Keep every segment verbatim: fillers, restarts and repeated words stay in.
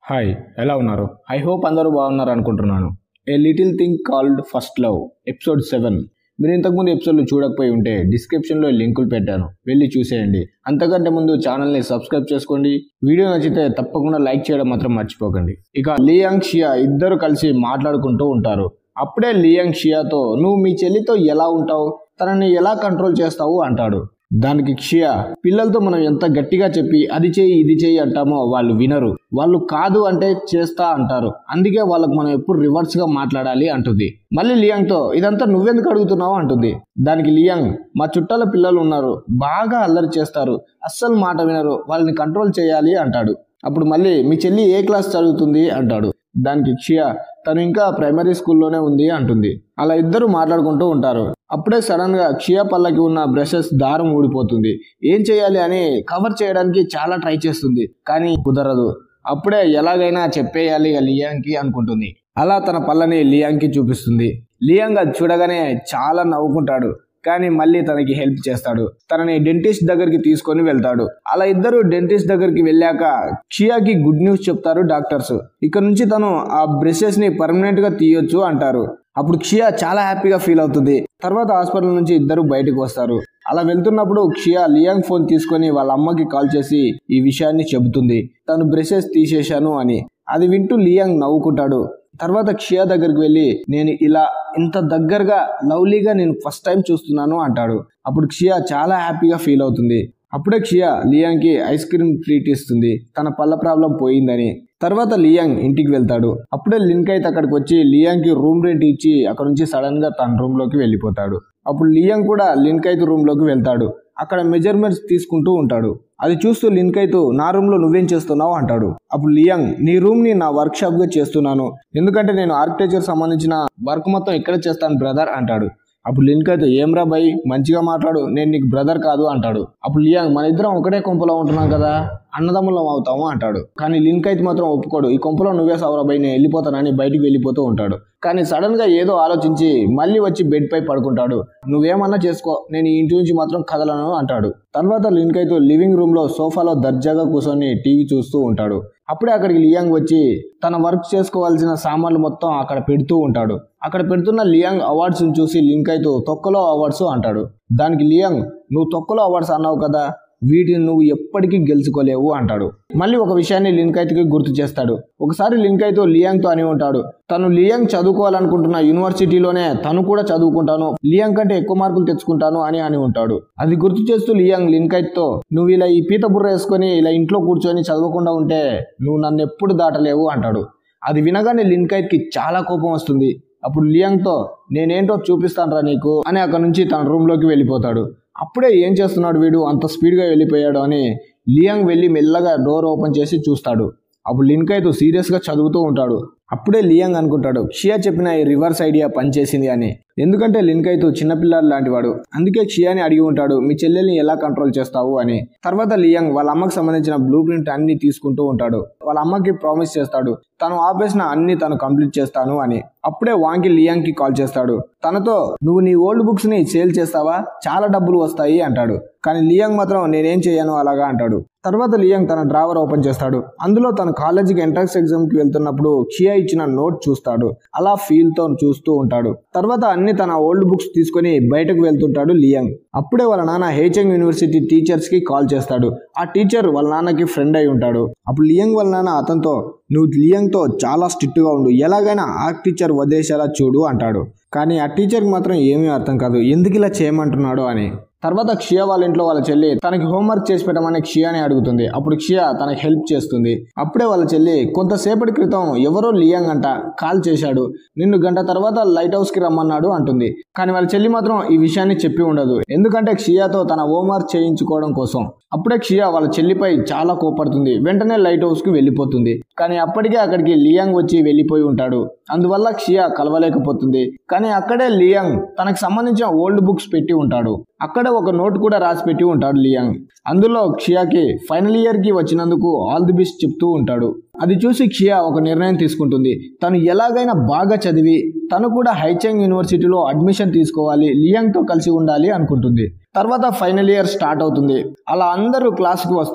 Hi, ఎలా ఉన్నారు? I hope అందరూ బాగున్నారు అనుకుంటున్నాను. A little thing called first love episode seven. మీరు ఇంతకుముందు ఎపిసోడ్లు చూడకపోయి ఉంటే డిస్క్రిప్షన్లో లింకులు పెట్టాను, వెళ్ళి చూసేయండి. అంతకంటే ముందు ఛానల్ని సబ్స్క్రైబ్ చేసుకోండి. వీడియో నచ్చితే తప్పకుండా లైక్ చేయడం మాత్రం మర్చిపోకండి. ఇక లియాంగ్ షియా ఇద్దరు కలిసి మాట్లాడుకుంటూ ఉంటారు. అప్పుడే లియాంగ్ షియాతో నువ్వు మీ చెల్లితో ఎలా ఉంటావు, తనని ఎలా కంట్రోల్ చేస్తావు అంటాడు. దానికి షియా, పిల్లలతో మనం ఎంత గట్టిగా చెప్పి అది చేయి ఇది చేయి అంటామో వాళ్ళు వినరు, వాళ్ళు కాదు అంటే చేస్తా అంటారు, అందుకే వాళ్ళకు మనం ఎప్పుడు రివర్స్ గా మాట్లాడాలి అంటుంది. మళ్ళీ లియాంగ్ తో ఇదంతా నువ్వెందుకు అడుగుతున్నావు అంటుంది. దానికి లియాంగ్, మా చుట్టాల పిల్లలు ఉన్నారు, బాగా అల్లరి చేస్తారు, అస్సలు మాట వినరు, వాళ్ళని కంట్రోల్ చేయాలి అంటాడు. అప్పుడు మళ్ళీ మీ చెల్లి ఏ క్లాస్ చదువుతుంది అంటాడు. దానికి షియా, తను ఇంకా ప్రైమరీ స్కూల్లోనే ఉంది అంటుంది. అలా ఇద్దరు మాట్లాడుకుంటూ ఉంటారు. అప్పుడే సడన్ గా షియా పళ్ళకి ఉన్న బ్రషెస్ దారం ఊడిపోతుంది. ఏం చేయాలి అని కవర్ చేయడానికి చాలా ట్రై చేస్తుంది, కానీ కుదరదు. అప్పుడే ఎలాగైనా చెప్పేయాలి లియాంగ్కి అనుకుంటుంది. అలా తన పళ్ళని లియాంగ్కి చూపిస్తుంది. లియాంగ్ అది చూడగానే చాలా నవ్వుకుంటాడు, కానీ మళ్ళీ తనకి హెల్ప్ చేస్తాడు. తనని డెంటిస్ట్ దగ్గరికి తీసుకొని వెళ్తాడు. అలా ఇద్దరు డెంటిస్ట్ దగ్గరికి వెళ్ళాక షియాకి గుడ్ న్యూస్ చెప్తారు డాక్టర్స్. ఇక్కడ నుంచి తను ఆ బ్రషెస్ ని పర్మనెంట్ గా తీయొచ్చు అంటారు. అప్పుడు షియా చాలా హ్యాపీగా ఫీల్ అవుతుంది. తర్వాత హాస్పిటల్ నుంచి ఇద్దరు బయటకు వస్తారు. అలా వెళ్తున్నప్పుడు షియా లియాంగ్ ఫోన్ తీసుకొని వాళ్ళ అమ్మకి కాల్ చేసి ఈ విషయాన్ని చెబుతుంది, తను బ్రషెస్ తీసేశాను అని. అది వింటూ లియాంగ్ నవ్వుకుంటాడు. తర్వాత షియా దగ్గరికి వెళ్ళి నేను ఇలా ఇంత దగ్గరగా లవ్లీగా నేను ఫస్ట్ టైం చూస్తున్నాను అంటాడు. అప్పుడు షియా చాలా హ్యాపీగా ఫీల్ అవుతుంది. అప్పుడే షియా లియాంగ్కి ఐస్ క్రీమ్ ట్రీట్ ఇస్తుంది, తన పళ్ళ ప్రాబ్లం పోయిందని. తర్వాత లియాంగ్ ఇంటికి వెళ్తాడు. అప్పుడే లిన్కైత్ అక్కడికి వచ్చి లియాంగ్కి రూమ్ రెంట్ ఇచ్చి అక్కడ నుంచి సడన్ గా తన రూమ్ లోకి వెళ్ళిపోతాడు. అప్పుడు లియాంగ్ కూడా లిన్కైత్ రూమ్ లోకి వెళ్తాడు. అక్కడ మెజర్మెంట్స్ తీసుకుంటూ ఉంటాడు. అది చూస్తూ లిన్కైత్, నా రూమ్ లో నువ్వేం చేస్తున్నావు అంటాడు. అప్పుడు లియాంగ్, నీ రూమ్ ని నా వర్క్ షాప్ గా చేస్తున్నాను, ఎందుకంటే నేను ఆర్కిటెక్చర్ సంబంధించిన వర్క్ మొత్తం ఇక్కడ చేస్తాను బ్రదర్ అంటాడు. అప్పుడు లిన్కైత్, ఏమ్రా బై, మంచిగా మాట్లాడు, నేను నీకు బ్రదర్ కాదు అంటాడు. అప్పుడు లియాంగ్, మన ఇద్దరం ఒకటే కొంపలో ఉంటున్నాం కదా, అన్నదమ్ములం అవుతాము అంటాడు. కానీ లిన్కైత్ మాత్రం ఒప్పుకోడు. ఈ కొంపలో నువ్వే సవరా బై, నేను వెళ్ళిపోతానని బయటికి వెళ్ళిపోతూ ఉంటాడు. కానీ సడన్ గా ఏదో ఆలోచించి మళ్ళీ వచ్చి బెడ్ పై పడుకుంటాడు. నువ్వేమన్నా చేసుకో, నేను ఈ ఇంటి నుంచి మాత్రం కదలను అంటాడు. తర్వాత లిన్కైత్ లివింగ్ రూమ్ లో సోఫాలో దర్జాగా కూర్చొని టీవీ చూస్తూ ఉంటాడు. అప్పుడే అక్కడికి లియాంగ్ వచ్చి తన వర్క్ చేసుకోవాల్సిన సామాన్లు మొత్తం అక్కడ పెడుతూ ఉంటాడు. అక్కడ పెడుతున్న లియాంగ్ అవార్డ్స్ చూసి లిన్కైత్ తొక్కలో అవార్డ్స్ అంటాడు. దానికి లియాంగ్, నువ్వు తొక్కలో అవార్డ్స్ అన్నావు కదా, వీటిని నువ్వు ఎప్పటికీ గెలుచుకోలేవు అంటాడు. మళ్ళీ ఒక విషయాన్ని లిన్కైత్కి గుర్తు చేస్తాడు. ఒకసారి లిన్కైత్ లియాంగ్తో అని ఉంటాడు, తను లియాంగ్ చదువుకోవాలనుకుంటున్న యూనివర్సిటీలోనే తను కూడా చదువుకుంటాను, లియాంగ్ కంటే ఎక్కువ మార్కులు తెచ్చుకుంటాను అని అని ఉంటాడు. అది గుర్తు చేస్తూ లియాంగ్ లిన్కైత్తో, నువ్వు ఇలా ఈ పీత బుర్ర వేసుకొని ఇలా ఇంట్లో కూర్చొని చదవకుండా ఉంటే నువ్వు నన్ను ఎప్పుడు దాటలేవు అంటాడు. అది వినగానే లిన్కైత్కి చాలా కోపం వస్తుంది. అప్పుడు లియాంగ్తో, నేనేంటో చూపిస్తానురా నీకు అని అక్కడ నుంచి తన రూమ్ లోకి వెళ్ళిపోతాడు. అప్పుడే ఏం చేస్తున్నాడు వీడు, అంత స్పీడ్గా వెళ్ళిపోయాడు అని లియాంగ్ వెళ్ళి మెల్లగా డోర్ ఓపెన్ చేసి చూస్తాడు. అప్పుడు లిన్కైత్ సీరియస్గా చదువుతూ ఉంటాడు. అప్పుడే లియాంగ్ అనుకుంటాడు, షియా చెప్పిన ఈ రివర్స్ ఐడియా పనిచేసింది అని. ఎందుకంటే లిన్కైత్ చిన్నపిల్లాడు లాంటి వాడు, అందుకే షియాని అడిగి ఉంటాడు మీ చెల్లెల్ని ఎలా కంట్రోల్ చేస్తావు అని. తర్వాత లియాంగ్ వాళ్ళ అమ్మకి సంబంధించిన బ్లూ ప్రింట్ అన్ని తీసుకుంటూ ఉంటాడు. వాళ్ళ అమ్మకి ప్రామిస్ చేస్తాడు తను ఆపేసిన అన్ని తను కంప్లీట్ చేస్తాను అని. అప్పుడే వాంగి లియాంగ్ కి కాల్ చేస్తాడు. తనతో, నువ్వు నీ ఓల్డ్ బుక్స్ ని సేల్ చేస్తావా, చాలా డబ్బులు వస్తాయి అంటాడు. కానీ లియాంగ్ మాత్రం నేనేం చేయను అలాగా అంటాడు. తర్వాత లియాంగ్ తన డ్రావర్ ఓపెన్ చేస్తాడు. అందులో తన కాలేజీకి ఎంట్రన్స్ ఎగ్జామ్ కి వెళ్తున్నప్పుడు షియా ఇచ్చిన నోట్ చూస్తాడు. అలా ఫీల్ తో చూస్తూ ఉంటాడు. తర్వాత అన్ని తన ఓల్డ్ బుక్స్ తీసుకొని బయటకు వెళ్తుంటాడు లియాంగ్. అప్పుడే వాళ్ళ నాన్న హేచెంగ్ యూనివర్సిటీ టీచర్స్ కి కాల్ చేస్తాడు. ఆ టీచర్ వాళ్ళ నాన్నకి ఫ్రెండ్ అయి ఉంటాడు. అప్పుడు లియాంగ్ వాళ్ళ నాన్న అతనితో, నువ్వు లియాంగ్ తో చాలా స్ట్రిక్ట్ గా ఉండు, ఎలాగైనా ఆ టీచర్ వదిలేసేలా చూడు అంటాడు. కానీ ఆ టీచర్కి మాత్రం ఏమీ అర్థం కాదు, ఎందుకు ఇలా చేయమంటున్నాడు అని. తర్వాత షియా వాళ్ళ ఇంట్లో వాళ్ళ చెల్లి తనకి హోంవర్క్ చేసి పెట్టమని షియాని అడుగుతుంది. అప్పుడు షియా తనకి హెల్ప్ చేస్తుంది. అప్పుడే వాళ్ళ చెల్లి, కొంతసేపటి క్రితం ఎవరో లియాంగ్ అంట కాల్ చేశాడు, నిన్ను గంట తర్వాత లైట్ హౌస్ కి రమ్మన్నాడు అంటుంది. కానీ వాళ్ళ చెల్లి మాత్రం ఈ విషయాన్ని చెప్పి ఉండదు, ఎందుకంటే షియాతో తన హోంవర్క్ చేయించుకోవడం కోసం. అప్పుడే షియా వాళ్ళ చెల్లిపై చాలా కోపడుతుంది. వెంటనే లైట్ హౌస్ కి వెళ్ళిపోతుంది. కానీ అప్పటికే అక్కడికి లియాంగ్ వచ్చి వెళ్ళిపోయి ఉంటాడు. అందువల్ల షియా కలవలేకపోతుంది. కానీ అక్కడే లియాంగ్ తనకు సంబంధించిన ఓల్డ్ బుక్స్ పెట్టి ఉంటాడు. అక్కడే ఒక నోట్ కూడా రాసి పెట్టి ఉంటాడు లియాంగ్. అందులో షియాకి ఫైనల్ ఇయర్ కి వచ్చినందుకు ఆల్ ది బెస్ట్ చెప్తూ ఉంటాడు. అది చూసి షియా ఒక నిర్ణయం తీసుకుంటుంది. తను ఎలాగైనా బాగా చదివి తను కూడా హైచెంగ్ యూనివర్సిటీలో అడ్మిషన్ తీసుకోవాలి, లియాంగ్తో కలిసి ఉండాలి అనుకుంటుంది. తర్వాత ఫైనల్ ఇయర్ స్టార్ట్ అవుతుంది. అలా అందరూ క్లాస్కి వస్తారు.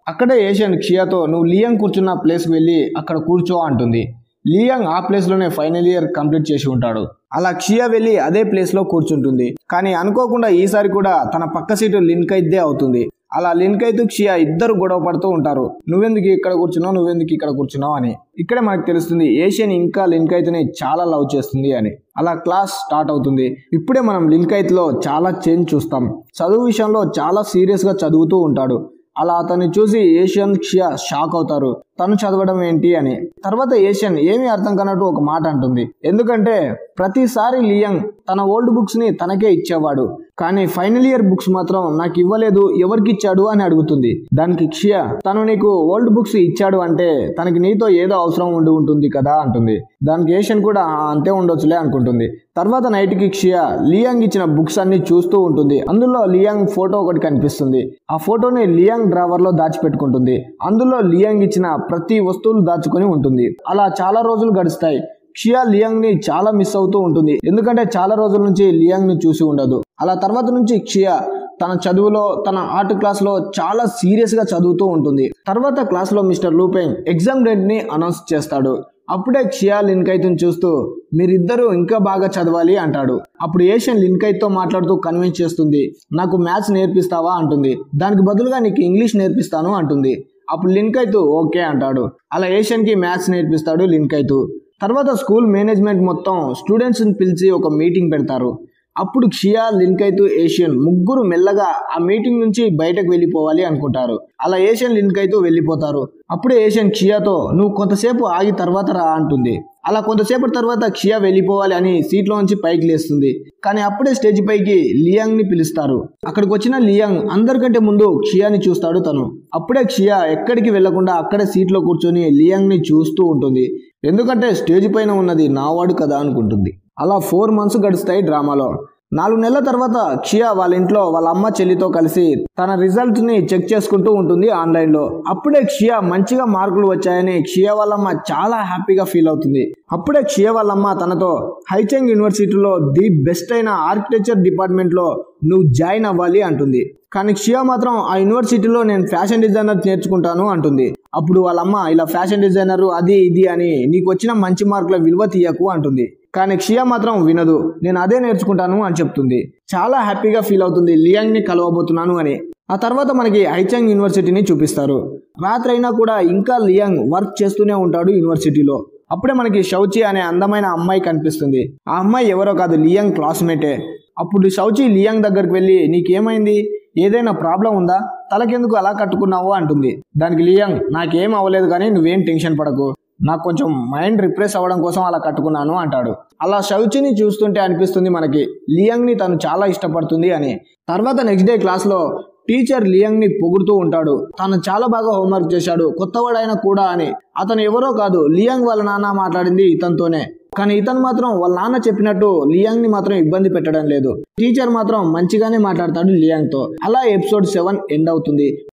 అక్కడే ఏషియన్ క్షియాతో నువ్వు లియాంగ్ కూర్చున్న ప్లేస్కి వెళ్ళి అక్కడ కూర్చో అంటుంది. లియాంగ్ ఆ ప్లేస్లోనే ఫైనల్ ఇయర్ కంప్లీట్ చేసి ఉంటాడు. అలా క్షియా వెళ్ళి అదే ప్లేస్లో కూర్చుంటుంది. కానీ అనుకోకుండా ఈసారి కూడా తన పక్క సీటు లిన్కైతే అవుతుంది. అలా లిన్కైత్ క్షియా ఇద్దరు గొడవ పడుతూ ఉంటారు. నువ్వెందుకు ఇక్కడ కూర్చున్నావు నువ్వెందుకు ఇక్కడ కూర్చున్నావు అని. ఇక్కడే మనకు తెలుస్తుంది ఏషియన్ ఇంకా లిన్కైత్ని చాలా లవ్ చేస్తుంది అని. అలా క్లాస్ స్టార్ట్ అవుతుంది. ఇప్పుడే మనం లిన్కైత్లో చాలా చేంజ్ చూస్తాం. చదువు విషయంలో చాలా సీరియస్గా చదువుతూ ఉంటాడు. అలా అతన్ని చూసి ఏషియన్ క్షియా షాక్ అవుతారు, తను చదవడం ఏంటి అని. తర్వాత ఏషియన్ ఏమీ అర్థం కానట్టు ఒక మాట అంటుంది. ఎందుకంటే ప్రతిసారి లియాంగ్ తన ఓల్డ్ బుక్స్ ని తనకే ఇచ్చేవాడు, కానీ ఫైనల్ ఇయర్ బుక్స్ మాత్రం నాకు ఇవ్వలేదు, ఎవరికి ఇచ్చాడు అని అడుగుతుంది. దానికి క్షియా తను నీకు ఓల్డ్ బుక్స్ ఇచ్చాడు అంటే తనకి నీతో ఏదో అవసరం ఉండి ఉంటుంది కదా అంటుంది. దానికి ఏషియన్ కూడా అంతే ఉండొచ్చులే అనుకుంటుంది. తర్వాత నైట్ కి క్షియా లియాంగ్ ఇచ్చిన బుక్స్ అన్ని చూస్తూ ఉంటుంది. అందులో లియాంగ్ ఫోటో ఒకటి కనిపిస్తుంది. ఆ ఫోటోని లియాంగ్ డ్రావర్ లో దాచిపెట్టుకుంటుంది. అందులో లియాంగ్ ఇచ్చిన ప్రతి వస్తువులు దాచుకొని ఉంటుంది. అలా చాలా రోజులు గడుస్తాయి. క్షియా లియాంగ్ ని చాలా మిస్ అవుతూ ఉంటుంది, ఎందుకంటే చాలా రోజుల నుంచి లియాంగ్ ని చూసి ఉండదు. అలా తర్వాత నుంచి క్షియా తన చదువులో తన ఆర్ట్ క్లాస్ లో చాలా సీరియస్ గా చదువుతూ ఉంటుంది. తర్వాత క్లాస్ లో మిస్టర్ లూపెంగ్ ఎగ్జామ్ డేట్ ని అనౌన్స్ చేస్తాడు. అప్పుడే క్షియా లిన్కైత్ని చూస్తూ మీరిద్దరూ ఇంకా బాగా చదవాలి అంటాడు. అప్పుడు ఏషియన్ లిన్కైత్ తో మాట్లాడుతూ కన్విన్స్ చేస్తుంది. నాకు మ్యాథ్స్ నేర్పిస్తావా అంటుంది. దానికి బదులుగా నీకు ఇంగ్లీష్ నేర్పిస్తాను అంటుంది. అప్పుడు లిన్కైత్ ఓకే అంటాడు. అలా ఏషియన్ కి మ్యాథ్స్ నేర్పిస్తాడు లిన్కైత్. తర్వాత స్కూల్ మేనేజ్మెంట్ మొత్తం స్టూడెంట్స్ని పిలిచి ఒక మీటింగ్ పెడతారు. అప్పుడు క్షియా లిన్కైత్ ఏషియన్ ముగ్గురు మెల్లగా ఆ మీటింగ్ నుంచి బయటకు వెళ్ళిపోవాలి అనుకుంటారు. అలా ఏషియన్ లిన్కైత్ వెళ్ళిపోతారు. అప్పుడే ఏషియన్ క్షియాతో నువ్వు కొంతసేపు ఆగి తర్వాత రా అంటుంది. అలా కొంతసేపటి తర్వాత క్షియా వెళ్ళిపోవాలి అని సీట్లో నుంచి పైకి లేస్తుంది. కానీ అప్పుడే స్టేజ్ పైకి లియాంగ్ ని పిలుస్తారు. అక్కడికి వచ్చిన లియాంగ్ అందరికంటే ముందు క్షియాని చూస్తాడు తను. అప్పుడే క్షియా ఎక్కడికి వెళ్లకుండా అక్కడే సీట్లో కూర్చొని లియాంగ్ ని చూస్తూ ఉంటుంది. ఎందుకంటే స్టేజ్ పైన ఉన్నది నావాడు కదా అనుకుంటుంది. అలా ఫోర్ మంత్స్ గడుస్తాయి డ్రామాలో. నాలుగు నెలల తర్వాత క్షియా వాళ్ళ ఇంట్లో వాళ్ళ అమ్మ చెల్లితో కలిసి తన రిజల్ట్ ని చెక్ చేసుకుంటూ ఉంటుంది ఆన్లైన్ లో. అప్పుడే క్షియా మంచిగా మార్కులు వచ్చాయని క్షియా వాళ్ళమ్మ చాలా హ్యాపీగా ఫీల్ అవుతుంది. అప్పుడే క్షియా వాళ్ళమ్మ తనతో హైచెంగ్ యూనివర్సిటీలో ది బెస్ట్ అయిన ఆర్కిటెక్చర్ డిపార్ట్మెంట్ లో నువ్వు జాయిన్ అవ్వాలి అంటుంది. కానీ క్షియా మాత్రం ఆ యూనివర్సిటీలో నేను ఫ్యాషన్ డిజైనర్ నేర్చుకుంటాను అంటుంది. అప్పుడు వాళ్ళమ్మ ఇలా ఫ్యాషన్ డిజైనర్ అది ఇది అని నీకు వచ్చిన మంచి మార్కుల విలువ తీయకు అంటుంది. కానీ క్షియా మాత్రం వినదు. నేను అదే నేర్చుకుంటాను అని చెప్తుంది. చాలా హ్యాపీగా ఫీల్ అవుతుంది లియాంగ్ ని కలవబోతున్నాను అని. ఆ తర్వాత మనకి హైచెంగ్ యూనివర్సిటీని చూపిస్తారు. రాత్రి అయినా కూడా ఇంకా లియాంగ్ వర్క్ చేస్తూనే ఉంటాడు యూనివర్సిటీలో. అప్పుడే మనకి షౌచి అనే అందమైన అమ్మాయి కనిపిస్తుంది. ఆ అమ్మాయి ఎవరో కాదు, లియాంగ్ క్లాస్మేటే. అప్పుడు షౌచి లియాంగ్ దగ్గరికి వెళ్ళి నీకేమైంది, ఏదైనా ప్రాబ్లం ఉందా, తలకెందుకు అలా కట్టుకున్నావు అంటుంది. దానికి లియాంగ్ నాకేం అవ్వలేదు కానీ నువ్వేం టెన్షన్ పడకు, నాకు కొంచెం మైండ్ రిప్రెస్ అవ్వడం కోసం అలా కట్టుకున్నాను అంటాడు. అలా షౌచిని చూస్తుంటే అనిపిస్తుంది మనకి లియాంగ్ ని తను చాలా ఇష్టపడుతుంది అని. తర్వాత నెక్స్ట్ డే క్లాస్ లో టీచర్ లియాంగ్ ని పొగుడుతూ ఉంటాడు. తను చాలా బాగా హోంవర్క్ చేశాడు, కొత్తవాడైనా కూడా అని. అతను ఎవరో కాదు, లియాంగ్ వాళ్ళ నాన్న మాట్లాడింది ఇతనితోనే. కానీ ఇతను మాత్రం వాళ్ళ నాన్న చెప్పినట్టు లియాంగ్ ని మాత్రం ఇబ్బంది పెట్టడం లేదు. టీచర్ మాత్రం మంచిగానే మాట్లాడతాడు లియాంగ్ తో. అలా ఎపిసోడ్ సెవెన్ ఎండ్ అవుతుంది.